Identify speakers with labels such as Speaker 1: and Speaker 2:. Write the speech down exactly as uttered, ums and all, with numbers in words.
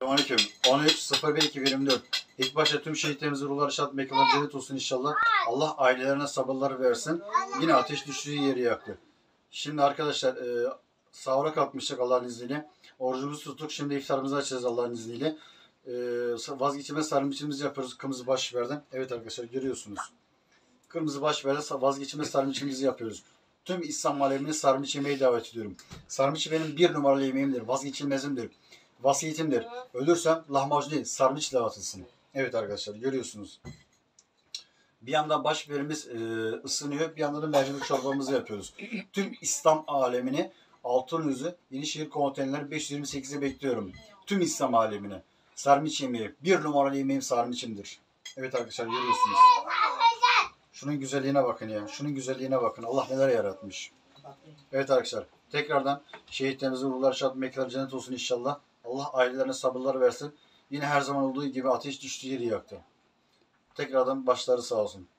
Speaker 1: Selamünaleyküm. on üç sıfır bir iki yüz yirmi dört. İlk başta tüm şehitlerimizin ruhları şad, mekanları cennet olsun inşallah. Allah ailelerine sabırlar versin. Yine ateş düştüğü yeri yaktı. Şimdi arkadaşlar e, sahura kalkmıştık Allah'ın izniyle. Orucumuzu tuttuk. Şimdi iftarımızı açacağız Allah'ın izniyle. E, vazgeçilmez sarımçımızı yapıyoruz kırmızı baş biberden. Evet arkadaşlar görüyorsunuz. Kırmızı baş biberden vazgeçilmez sarımçımızı yapıyoruz. Tüm İslam alemini sarımçı yemeğe davet ediyorum. Sarımçı benim bir numaralı yemeğimdir. Vazgeçilmezimdir. Vasiyetimdir. Ölürsem lahmacun değil, sarnıç dağıtılsın. Evet arkadaşlar görüyorsunuz. Bir yandan baş biberimiz e, ısınıyor, bir yandan da mercimek çorbamızı yapıyoruz. Tüm İslam alemini Altınözü Yenişehir Konteynerleri beş yüz yirmi sekize bekliyorum. Tüm İslam alemini. Sarnıç yemeği. Bir numaralı yemeğim sarnıçımdır. Evet arkadaşlar görüyorsunuz. Şunun güzelliğine bakın ya. Şunun güzelliğine bakın. Allah neler yaratmış. Evet arkadaşlar. Tekrardan şehitlerimizin ruhları şad, mekanları cennet olsun inşallah. Allah ailelerine sabırlar versin. Yine her zaman olduğu gibi ateş düştüğü yeri yaktı. Tekrardan başları sağ olsun.